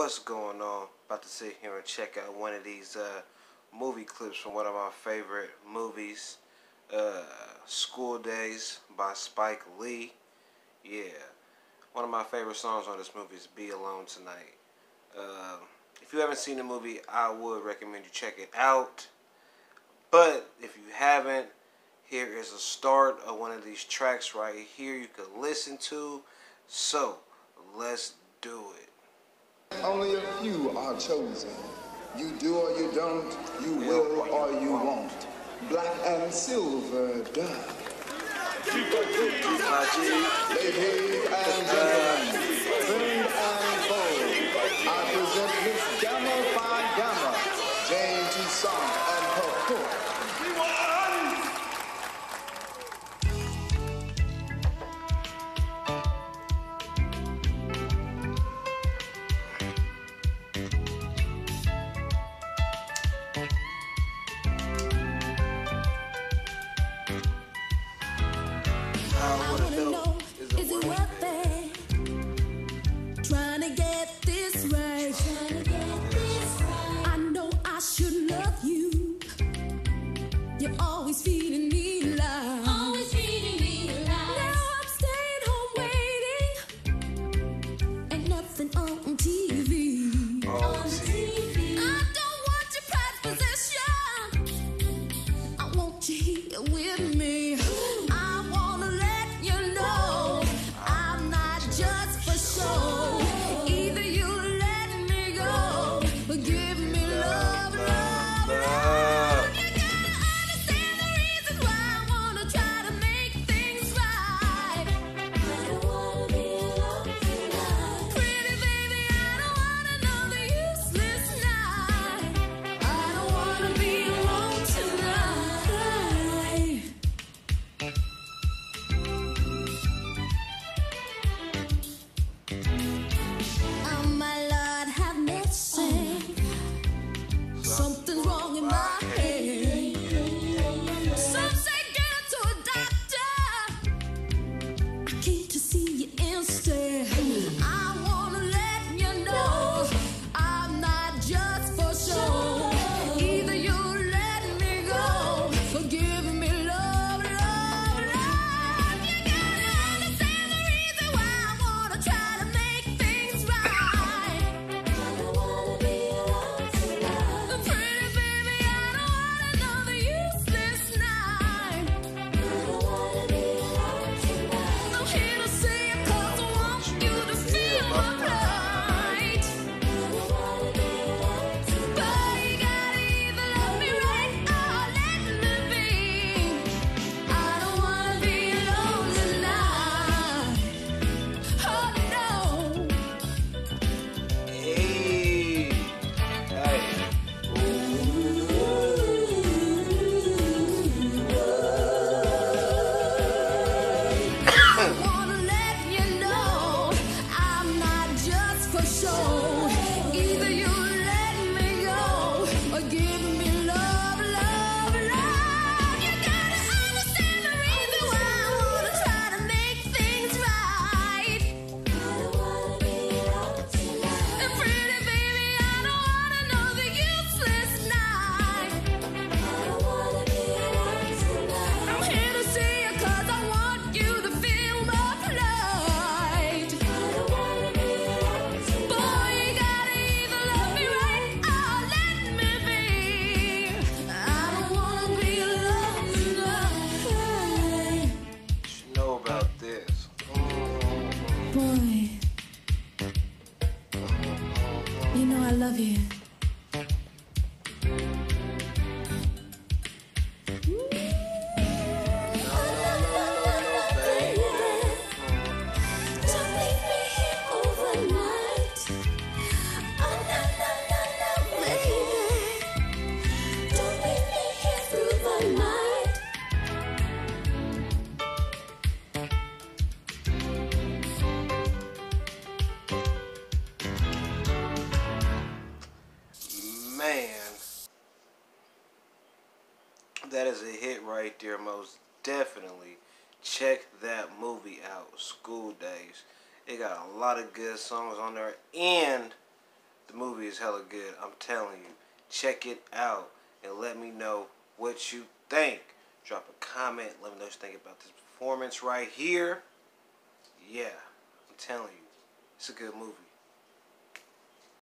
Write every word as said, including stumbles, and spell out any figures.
What's going on? About to sit here and check out one of these uh, movie clips from one of my favorite movies, uh, School Daze by Spike Lee. Yeah, one of my favorite songs on this movie is Be Alone Tonight. Uh, if you haven't seen the movie, I would recommend you check it out. But if you haven't, here is a start of one of these tracks right here you can listen to. So, let's do it. Only a few are chosen. You do or you don't, you will or you won't. Black and silver dove. Ladies and gentlemen, friend and foe, I present Miss Gamma Phi Gamma, Jane Toussaint and her court. I wanna know, is it worth it? Trying to get this right. Trying to get this right. I know I should love you. You're always feeding me love. Always feeding me love. Now I'm staying home waiting. Ain't nothing on T V. On T V. I don't want your prized possession. I want you here with me. Something's wrong in my head. Some say get to a doctor. I came to see you instead. I wanna let you know I'm not just for show. Either you let me go or give me love, love, love. You gotta understand the reason why I wanna try to make things right. I don't wanna be alone tonight. Pretty baby, I don't wanna know the useless night. I don't wanna be alone tonight. I'm here to see you 'cause I want you to feel my plight. I don't wanna be alone tonight. But you gotta either love me right or let me be. I don't wanna be alone tonight. Oh no. Hey, hey. I wanna let you know I'm not just for show. Either you let me go or give me love, love, love. You gotta understand the reason why I wanna try to make things right. I don't wanna be alone tonight. And pretty baby, I don't wanna know the useless night. I don't wanna be alone tonight. I'm here to see you 'cause I want you to feel my plight. I don't wanna be alone tonight. Boy, you gotta either love me right or let me be. I don't wanna be alone tonight. You know about this. Boy, you know I love you. Don't leave me here overnight. Oh, no, no, no, no, baby. Don't leave me here through the night. Man, that is a hit right there, most definitely. Check that movie out, School Daze. It got a lot of good songs on there, and The movie is hella good. I'm telling you. Check it out and let me know what you think. Drop a comment. Let me know what you think about this performance right here. Yeah, I'm telling you. It's a good movie.